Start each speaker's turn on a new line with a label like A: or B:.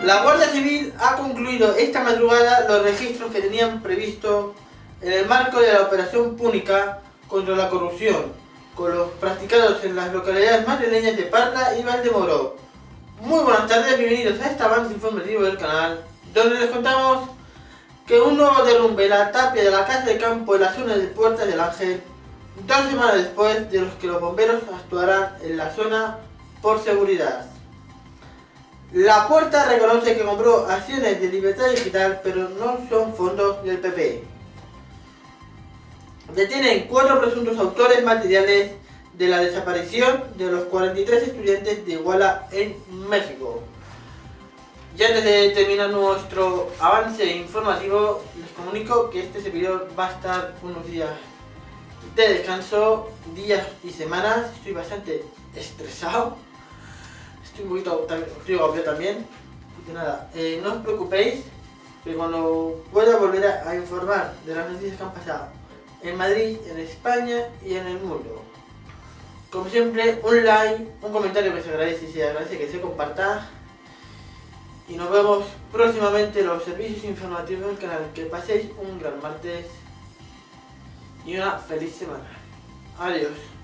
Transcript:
A: La Guardia Civil ha concluido esta madrugada los registros que tenían previsto en el marco de la Operación Púnica contra la corrupción, con los practicados en las localidades madrileñas de Parla y Valdemoro. Muy buenas tardes, bienvenidos a este avance informativo del canal, donde les contamos que un nuevo derrumbe en la tapia de la casa de campo en la zona de Puerta del Ángel, 2 semanas después de los que los bomberos actuarán en la zona por seguridad. La Puerta reconoce que compró acciones de Libertad Digital, pero no son fondos del PP. Detienen 4 presuntos autores materiales de la desaparición de los 43 estudiantes de Iguala en México. Y antes de terminar nuestro avance informativo, les comunico que este servidor va a estar unos días de descanso, días y semanas. Estoy bastante estresado, estoy un poquito agobiado también. Así que nada, no os preocupéis, que cuando pueda volver a informar de las noticias que han pasado en Madrid, en España y en el mundo. Como siempre, un like, un comentario que se agradece y se agradece que se comparta. Y nos vemos próximamente en los servicios informativos del canal. Que paséis un gran martes y una feliz semana. Adiós.